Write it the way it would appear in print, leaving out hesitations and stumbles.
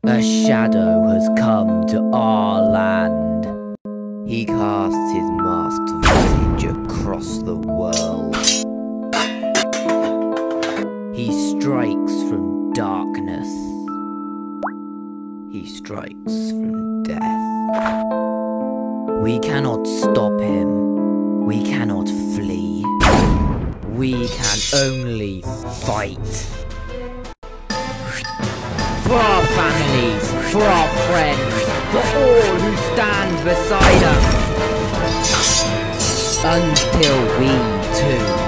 A shadow has come to our land. He casts his masked visage across the world. He strikes from darkness. He strikes from death. We cannot stop him. We cannot flee. We can only fight. For our families, for our friends, for all who stand beside us. Until we too